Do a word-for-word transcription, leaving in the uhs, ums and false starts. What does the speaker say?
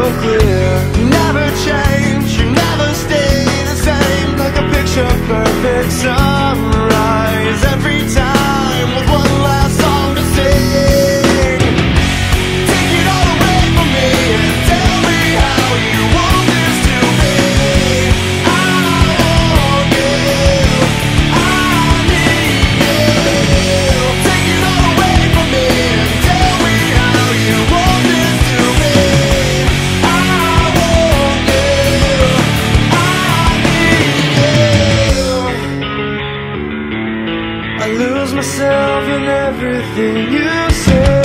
clear. You never change, you never stay the same. Like a picture perfect sunrise. Every time with one last song to sing. Take it all away from me and tell me how you want this to be. I want you, I need you. Take it all away from me and tell me how you want this to be. I want you, I need you. I lose myself in everything you say.